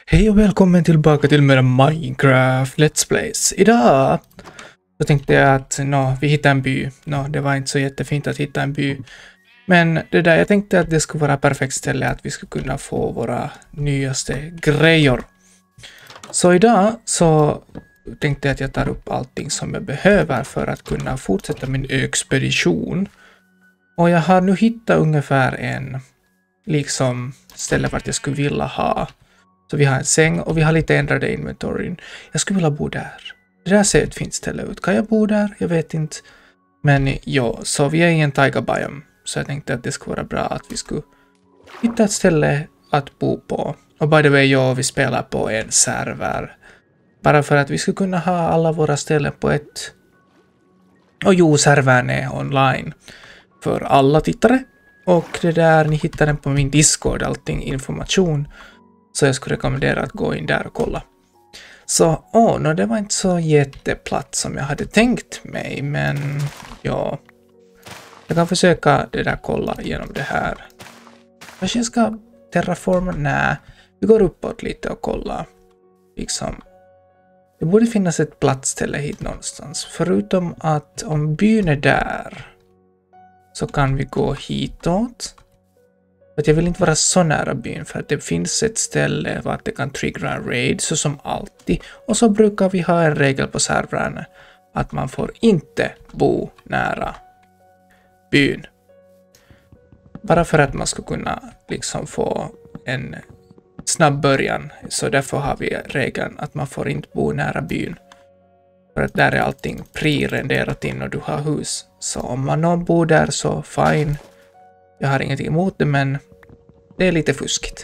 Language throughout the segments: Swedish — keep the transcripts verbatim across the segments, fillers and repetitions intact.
Hej och välkommen tillbaka till mina Minecraft Let's Plays. Idag så tänkte jag att no, vi hittar en by. No, det var inte så jättefint att hitta en by. Men det där, jag tänkte att det skulle vara ett perfekt ställe att vi skulle kunna få våra nyaste grejer. Så idag så tänkte jag att jag tar upp allting som jag behöver för att kunna fortsätta min expedition. Och jag har nu hittat ungefär en liksom ställe vart jag skulle vilja ha. Så vi har en säng och vi har lite ändrade inventoryn. Jag skulle vilja bo där. Det där ser ett fint ställe ut. Kan jag bo där? Jag vet inte. Men ja, så vi är i en taiga biome. Så jag tänkte att det skulle vara bra att vi skulle hitta ett ställe att bo på. Och by the way, ja, vi spelar på en server. Bara för att vi skulle kunna ha alla våra ställen på ett... Och jo, servern är online. För alla tittare. Och det där, ni hittar den på min Discord, allting information. Så jag skulle rekommendera att gå in där och kolla. Så, åh, no, det var inte så jätteplatt som jag hade tänkt mig, men ja. Jag kan försöka det där kolla igenom det här. Kanske jag ska terraforma? Nej, vi går uppåt lite och kollar. Liksom. Det borde finnas ett platt ställe hit någonstans. Förutom att om byn är där så kan vi gå hitåt. Att jag vill inte vara så nära byn för att det finns ett ställe vart det kan trigga en raid så som alltid. Och så brukar vi ha en regel på servern att man får inte bo nära byn. Bara för att man ska kunna liksom få en snabb början. Så därför har vi regeln att man får inte bo nära byn. För att där är allting pre-renderat in och du har hus. Så om man någon bor där så fine. Jag har ingenting emot det, men det är lite fuskigt.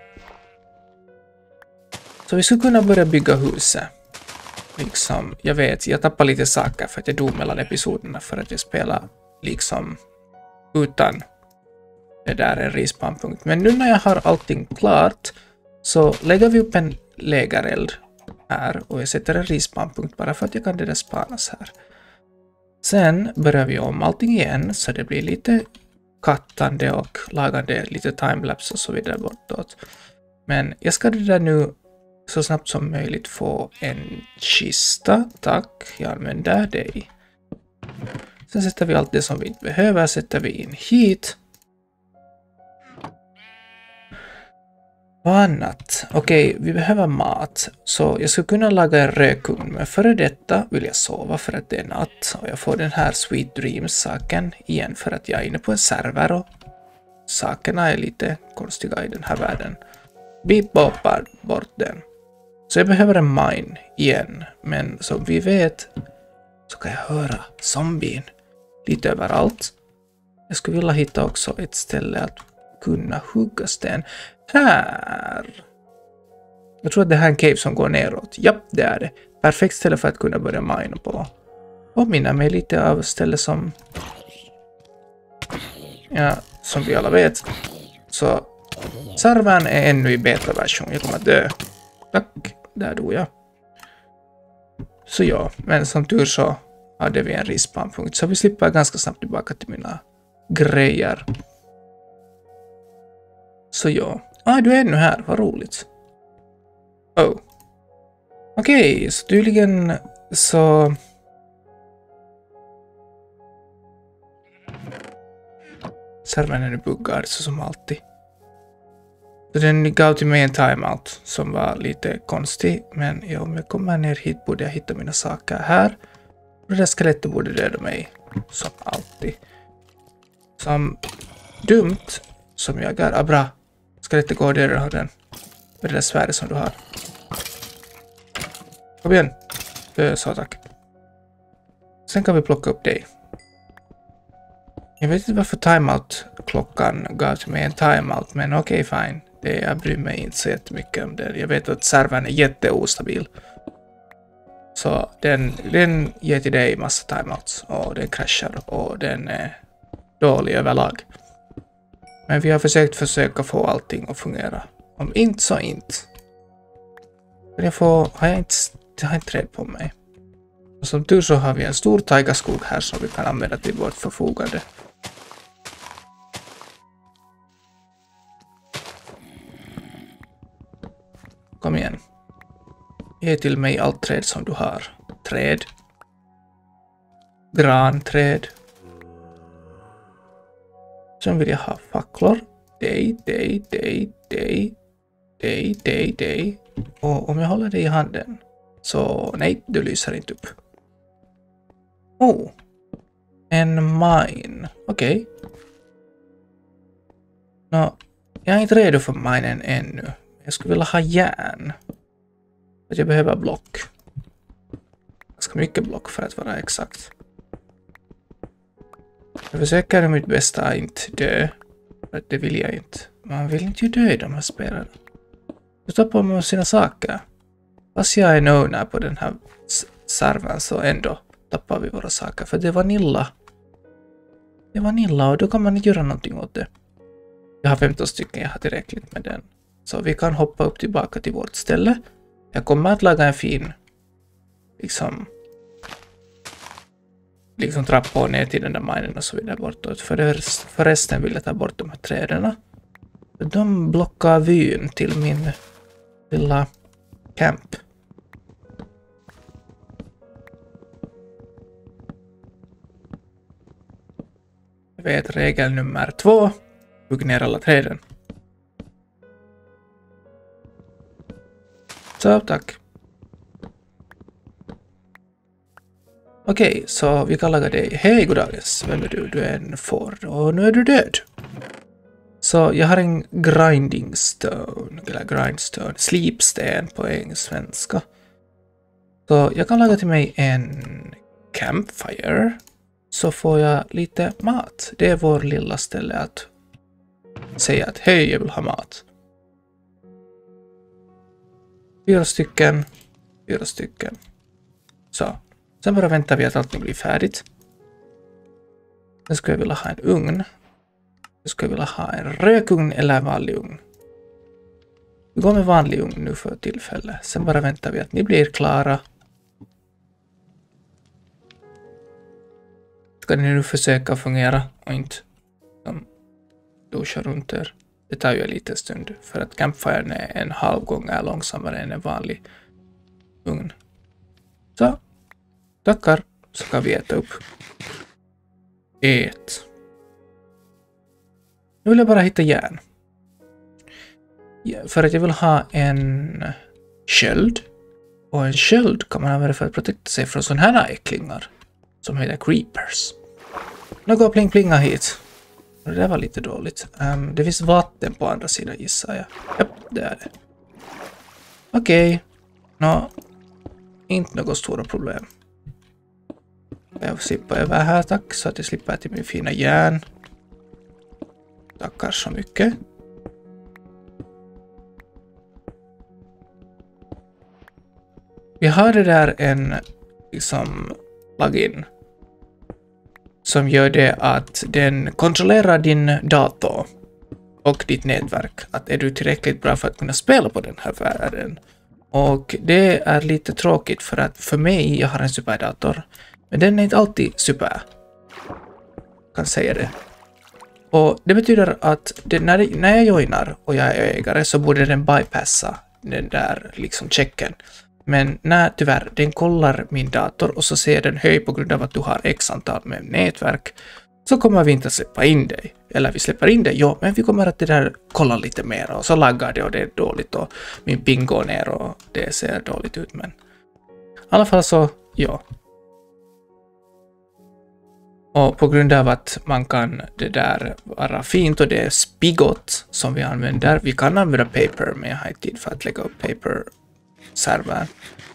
Så vi skulle kunna börja bygga huset. Liksom, jag vet, jag tappar lite saker för att jag dog mellan episoderna för att jag spelar liksom utan det där en respawnpunkt. Men nu när jag har allting klart så lägger vi upp en lägereld här och jag sätter en respawnpunkt bara för att jag kan det där spanas här. Sen börjar vi om allting igen så det blir lite kattande och lagande, lite timelapse och så vidare bortåt. Men jag ska det där nu så snabbt som möjligt få en kista. Tack, jag använder dig. Sen sätter vi allt det som vi inte behöver, sätter vi in hit. Vad annat? Okej, vi behöver mat. Så jag skulle kunna laga en rökugn, men före detta vill jag sova för att det är natt. Och jag får den här Sweet Dreams-saken igen för att jag är inne på en server och sakerna är lite konstiga i den här världen. Vi boppar bort den. Så jag behöver en mine igen, men som vi vet så kan jag höra zombien lite överallt. Jag skulle vilja hitta också ett ställe att kunna hugga sten. Här. Jag tror att det här är en cave som går neråt. Japp, det är det. Perfekt ställe för att kunna börja mina på. Och minna mig lite av ställe som... Ja, som vi alla vet. Så servern är ännu i beta-version. Jag kommer att dö. Tack, där dog jag. Så ja, men som tur så hade vi en respawnpunkt. Så vi slipper ganska snabbt tillbaka till mina grejer. Så ja. Ah, du är ännu här. Vad roligt. Oh. Okej, okay, så tydligen så... Servern är nu buggad så som alltid. Så den gav till mig en timeout som var lite konstig. Men ja, om jag kommer ner hit borde jag hitta mina saker här. Och det där skelettet borde döda mig. Som alltid. Som dumt som jag är. Ah, bra. Skelettet går där och har den. Med det där svärdet som du har. Kom igen. Ö, så tack. Sen kan vi plocka upp dig. Jag vet inte varför timeout-klockan gav till mig en timeout. Men okej, okay, fine. Det, jag bryr mig inte så jättemycket om det. Jag vet att servern är jätteostabil. Så den, den ger till dig massa timeouts. Och den kraschar. Och den är dålig överlag. Men vi har försökt försöka få allting att fungera. Om inte så inte. Men jag får, har jag inte, jag har inte träd på mig. Och som tur så har vi en stor taigaskog här som vi kan använda till vårt förfogande. Kom igen. Ge till mig allt träd som du har. Träd. Granträd. Sen vill jag ha facklor. Dig, dig, dig, dig. Dig, dig, dig. Och om jag håller dig i handen. Så nej, du lyser inte upp. Oh. En mine. Okej. Okay. Nå, jag är inte redo för minen ännu. Jag skulle vilja ha järn. För jag behöver block. Ganska mycket block för att vara exakt. Jag försöker mitt bästa att inte dö. För det vill jag inte. Man vill inte ju dö i de här spelen. Du tappar med sina saker. Fast jag är nöjd på den här servern så ändå tappar vi våra saker. För det är vanilla. Det är vanilla och då kan man inte göra någonting åt det. Jag har femton stycken, jag har tillräckligt med den. Så vi kan hoppa upp tillbaka till vårt ställe. Jag kommer att laga en fin liksom liksom trappa ner till den där minen och så vidare bortåt. För förresten vill jag ta bort de här träden. De blockar vyn till min lilla camp. Jag vet regel nummer två. Hugg ner alla träden. Så, tack. Okej, okay, så vi kan laga dig. Hej, goddagens. Vem är du? Du är en får. Och nu är du död. Så jag har en grinding stone. Eller grindstone. Slipsten på engelska. Så jag kan laga till mig en campfire. Så får jag lite mat. Det är vår lilla ställe att säga att hej, jag vill ha mat. Fyra stycken. Fyra stycken. Så. Sen bara väntar vi att allting blir färdigt. Sen skulle jag vilja ha en ugn. Jag skulle vilja ha en rökugn eller en vanlig ugn. Vi går med vanlig ugn nu för tillfälle. Sen bara väntar vi att ni blir klara. Ska ni nu försöka fungera och inte um, duscha runt er. Det tar ju en liten stund för att campfiren är en halv gång är långsammare än en vanlig ugn. Så, tackar, så kan vi äta upp. Ät. Nu vill jag bara hitta järn. Ja, för att jag vill ha en sköld. Och en sköld kan man använda för att protekta sig från sådana här äcklingar. Som heter creepers. Nu går pling plinga hit. Det där var lite dåligt. Um, det finns vatten på andra sidan gissar jag. Japp, det är det. Okej. Okay. Nå, inte något stora problem. Jag slipper över här, tack. Så att jag slipper till min fina järn. Tackar så mycket. Vi har det där en liksom plugin som gör det att den kontrollerar din dator och ditt nätverk. Att är du tillräckligt bra för att kunna spela på den här världen. Och det är lite tråkigt för att för mig, jag har en superdator. Men den är inte alltid super. Jag kan säga det. Och det betyder att det, när, det, när jag joinar och jag är ägare så borde den bypassa den där liksom checken. Men när tyvärr den kollar min dator och så ser den höj på grund av att du har x antal med nätverk så kommer vi inte att släppa in dig. Eller vi släpper in dig, ja, men vi kommer att det där kolla lite mer och så laggar det och det är dåligt och min ping går ner och det ser dåligt ut. Men i alla fall så, ja. Och på grund av att man kan det där vara fint och det är Spigot som vi använder. Vi kan använda paper men jag har inte tid för att lägga upp paper server.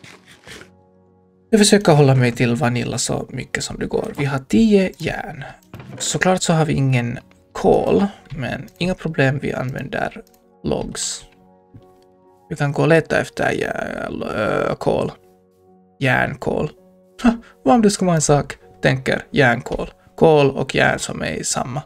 Jag försöker hålla mig till vanilla så mycket som det går. Vi har tio järn. Såklart så har vi ingen kol, men inga problem, vi använder logs. Vi kan gå och leta efter jä- kol. Järnkol. Vad om det ska vara en sak? Tänker järnkol. Kol och järn som är i samma.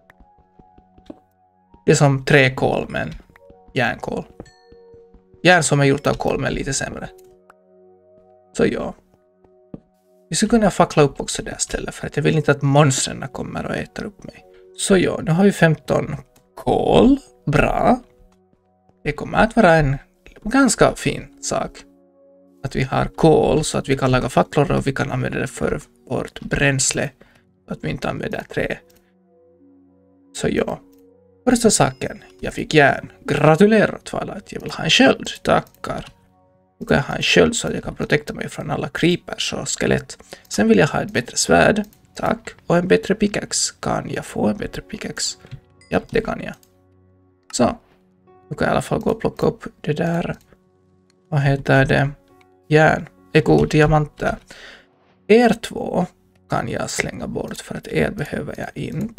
Det är som träkol men järnkol. Järn som är gjort av kol men lite sämre. Så ja. Vi skulle kunna fackla upp också det här stället för att jag vill inte att monstren kommer och äter upp mig. Så ja, nu har vi femton kol. Bra. Det kommer att vara en ganska fin sak. Att vi har kol så att vi kan laga facklor och vi kan använda det för vårt bränsle. Så att vi inte använder trä. Så ja. Första saken. Jag fick järn. Gratulerar Twilight. Jag vill ha en sköld. Tackar. Nu kan jag ha en sköld så att jag kan protekta mig från alla creepers och skelett. Sen vill jag ha ett bättre svärd. Tack. Och en bättre pickaxe. Kan jag få en bättre pickaxe? Ja, det kan jag. Så. Nu kan jag i alla fall gå och plocka upp det där. Vad heter det? Järn. Eko, diamanter. Er två kan jag slänga bort för att er behöver jag inte.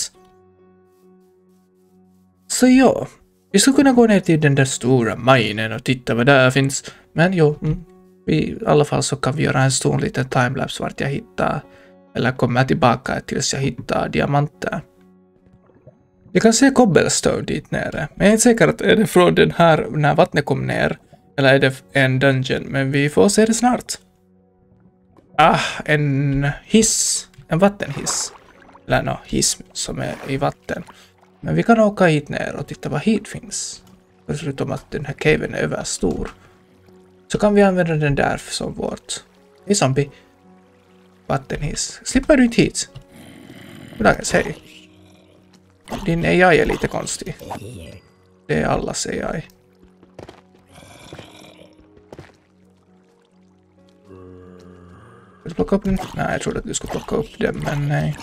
Så ja. Vi skulle kunna gå ner till den där stora minen och titta vad där finns. Men jo, mm, vi, i alla fall så kan vi göra en stor liten timelapse vart jag hittar. Eller kommer tillbaka tills jag hittar diamanter. Jag kan se cobblestone dit nere. Men jag är inte säker att är det från den här när vattnet kom ner. Eller är det en dungeon. Men vi får se det snart. Ah, en hiss. En vattenhiss. Eller no, hiss som är i vatten. Men vi kan åka hit ner och titta vad hit finns. Förutom att den här caven är överstor. Så kan vi använda den där som vårt. Hej zombie. Vattenhiss. Slipper du inte hit? Goddagens, hej. Din A I är lite konstig. Det är allas A I. Vill du plocka upp den? Nej, jag trodde att du skulle plocka upp den, men nej.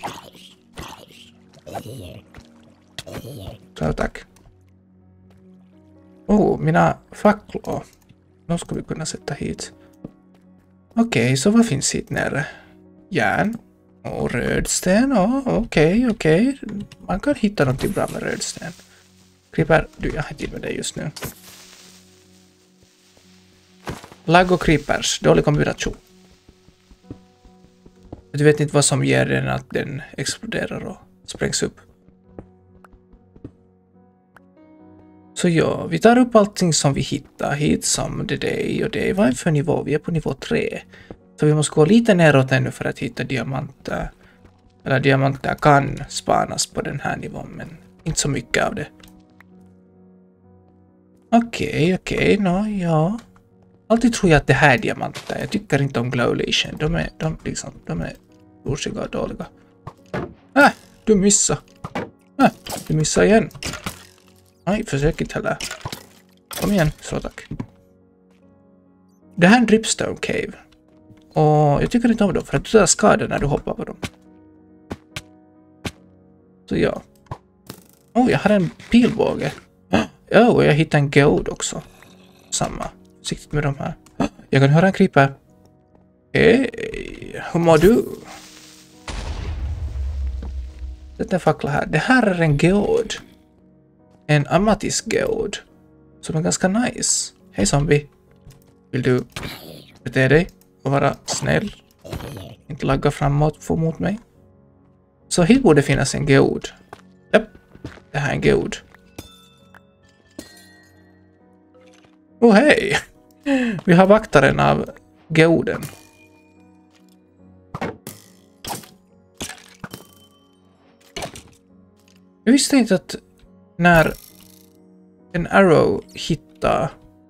Så, tack. Oh, mina facklor. Nu ska vi kunna sätta hit. Okej, okay, så vad finns hit nere? Järn. Och rödsten. Oh, okej, okay, okej. Okay. Man kan hitta något bra med rödsten. Creeper, du, jag har till med dig just nu. Lag och creepers. Dålig kombination. Du vet inte vad som ger den att den exploderar och sprängs upp. Så ja, vi tar upp allting som vi hittar hit som det är och det är. Vad är det för nivå? Vi är på nivå tre. Så vi måste gå lite neråt ännu för att hitta diamanter. Eller diamanter kan spanas på den här nivån, men inte så mycket av det. Okej, okay, okej, okay, no, ja. Alltid tror jag att det här är diamanter. Jag tycker inte om glowlation. De är, de liksom, de är orsiga och dåliga. Äh, du missar. Äh, du missar igen. Nej, försök inte heller. Kom igen, så tack. Det här är en dripstone cave. Och jag tycker inte om dem för att du tar skador när du hoppar på dem. Så ja. Oh, jag har en pilbåge. Ja, oh, och jag hittade en gold också. Samma. Siktigt med de här. Jag kan höra en creeper. Hej, hur mår du? Sätt en fackla här. Det här är en gold. En amatist gold. Som är ganska nice. Hej zombie. Vill du bete dig och vara snäll? Inte lagga framåt för mot mig. Så hit borde finnas en gold. Japp. Det här är en gold. Oh hej. Vi har vaktaren av golden. Jag visste inte att när en arrow hittar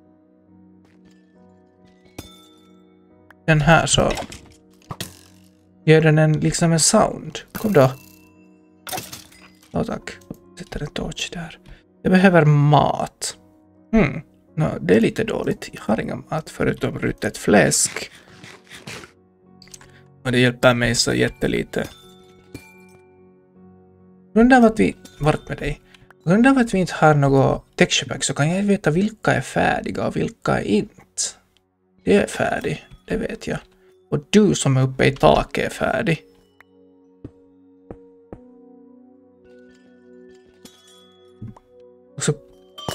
den här så gör den en liksom en sound. Kom då. Ja, tack. Sätter en torch där. Jag behöver mat. Hmm. No, det är lite dåligt. Jag har ingen mat förutom rutet fläsk. Och det hjälper mig så jättelite. Grund av att vi... Vart med dig? Grund av att vi inte har något texture pack så kan jag veta vilka är färdiga och vilka är inte. Det är färdig, det vet jag. Och du som är uppe i taket är färdig. Och så...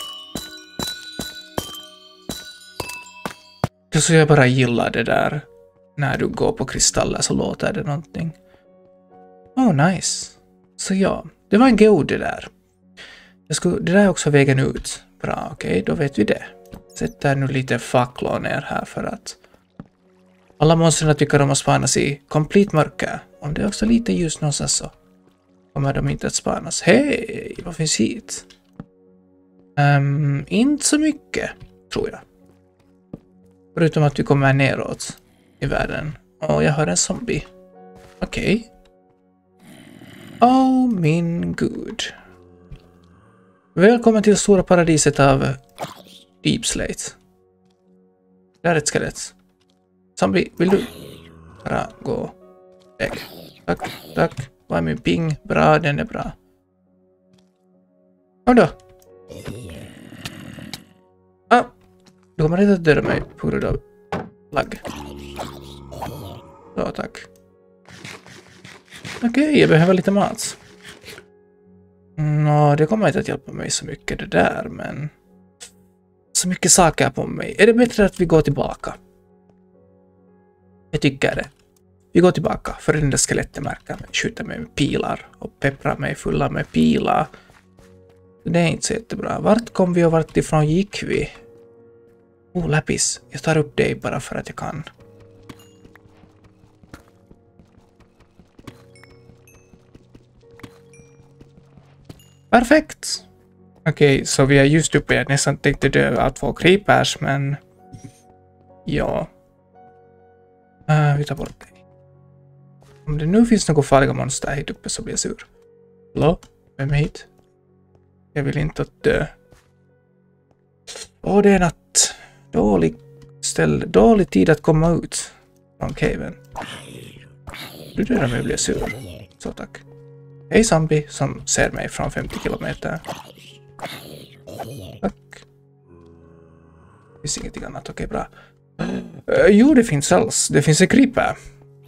Så jag bara gillar det där. När du går på kristaller så låter det någonting. Oh, nice. Så ja, det var en god det där. Jag skulle, det där är också vägen ut. Bra, okej, okay, då vet vi det. Sätter nu lite facklor ner här för att alla monstren tycker om att spanas i komplett mörker. Om det är också lite ljus någonstans så kommer de inte att spanas. Hej, vad finns hit? Um, inte så mycket. tror jag. Förutom att vi kommer neråt i världen. Och jag hör en zombie. Okej. Okay. Oh min gud. Välkommen till stora paradiset av Deep Slate. Det är ett skelett. Zombie, vill du bara gå väg? Tack, tack. Vad är min ping? Bra, den är bra. Kom då. Ah, du kommer inte att döda mig på grund av lag. Ja, tack. Okej, okay, jag behöver lite mat. Nå, det kommer inte att hjälpa mig så mycket det där, men... Så mycket saker på mig. Är det bättre att vi går tillbaka? Jag tycker det. Vi går tillbaka, för den där skelettet märker mig, skjuter mig med pilar och pepprar mig fulla med pilar. Det är inte så jättebra. Vart kom vi och vart ifrån gick vi? Oh, läpis. Jag tar upp dig bara för att jag kan. Perfekt. Okej, okay, så vi är just uppe. Jag nästan tänkte dö av två creepers, men... Ja. Uh, vi tar bort dig. Om det nu finns några farliga monster hit uppe så blir jag sur. Hallå? Vem är hit? Jag vill inte att dö. Åh, det är natt. Dålig ställ. Dålig tid att komma ut från caven. Du dödar mig och blir sur. Så tack. Hej zombie som ser mig från femtio kilometer. Tack. Det finns ingenting annat. Okej, bra. Uh, jo, det finns alls. Det finns en creeper.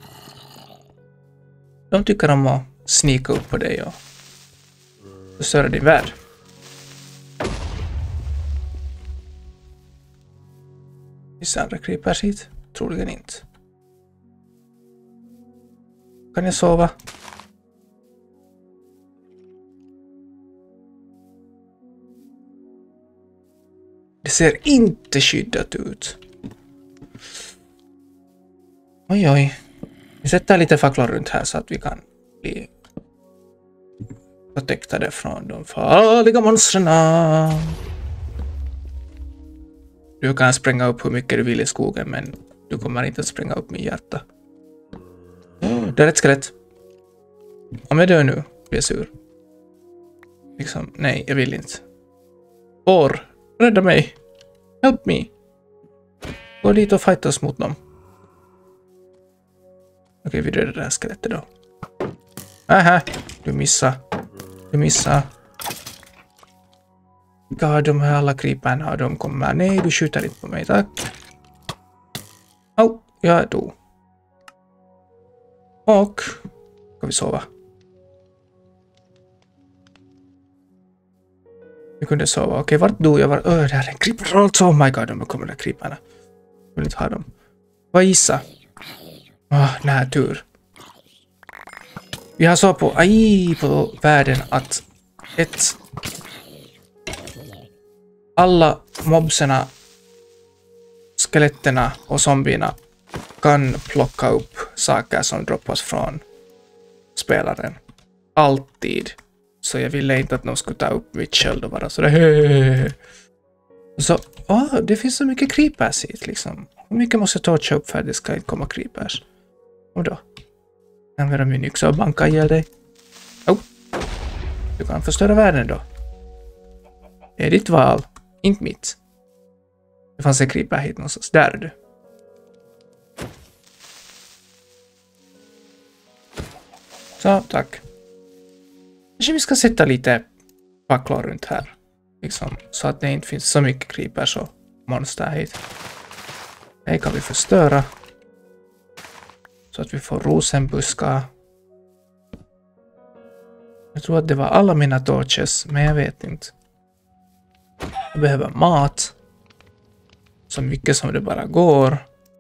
De tycker om att snika upp på dig och förstöra din värld. Finns det andra creepers hit? Troligen inte. Kan jag sova? Det ser inte skyddat ut. Oj, oj. Vi sätter lite facklor runt här så att vi kan bli protektade från de farliga monstren. Du kan spränga upp hur mycket du vill i skogen, men du kommer inte att spränga upp min hjärta. Det är ett skelett. Om jag dör nu blir jag sur. Liksom, nej, jag vill inte. Or, rädda mig. Help me. Gå dit och fightas mot dem. Okej, vi dödar det här skelettet då. Aha, du missar. Du missar. God, de här alla creeperna och de kommer. Nej, du skjuter inte på mig, tack. Au, jag dog. Och ska vi sova? Vi kunde sova. Okej, vart dog jag? Var... Öh, det här är en creeper. Oh my god, de kommer där creeperna. Jag vill inte ha dem. Vad gissa? Ah, den här tur. Vi har så på, aj, på världen att ett... Alla mobserna, skeletterna och zombierna kan plocka upp saker som droppas från spelaren. Alltid. Så jag ville inte att någon skulle ta upp mitt sköld och vara sådär. Så, åh, det finns så mycket creepers hit liksom. Hur mycket måste jag torcha upp för att det ska inte komma creepers? Och då? Använder min yxa och banka ihjäl dig. Oh. Du kan förstöra världen då. Det är ditt val. Inte mitt. Det fanns en creeper hit någonstans. Där är du. Så, tack. Kanske vi ska sätta lite facklor runt här. Liksom, så att det inte finns så mycket creepers och monster hit. Det kan vi förstöra. Så att vi får rosenbuskar. Jag tror att det var alla mina torches, men jag vet inte. Jag behöver mat. Så mycket som det bara går.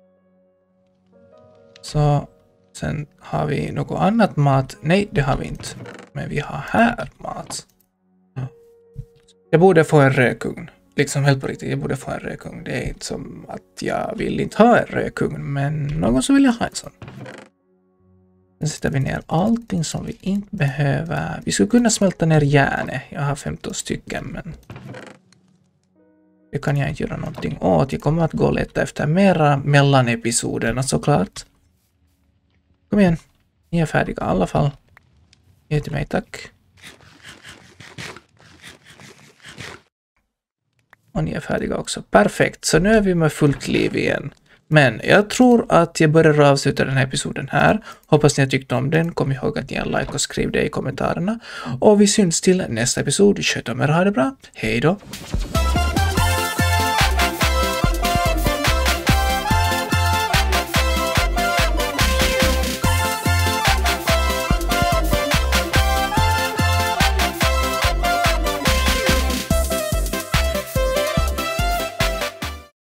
Så sen har vi något annat mat. Nej, det har vi inte. Men vi har här mat. Jag borde få en rökugn. Liksom helt på riktigt, jag borde få en rökugn. Det är inte som att jag vill inte ha en rökugn, men någon så vill jag ha en sån. Sen sätter vi ner allting som vi inte behöver. Vi skulle kunna smälta ner järnet. Jag har femton stycken, men... Det kan jag inte göra någonting åt. Jag kommer att gå och leta efter mera mellan episoderna såklart. Kom igen. Ni är färdiga i alla fall. Ge till mig, tack. Och ni är färdiga också. Perfekt. Så nu är vi med fullt liv igen. Men jag tror att jag börjar avsluta den här episoden här. Hoppas ni har tyckt om den. Kom ihåg att ge en like och skriv det i kommentarerna. Och vi syns till nästa episod. Sköt om er, ha det bra. Hej då.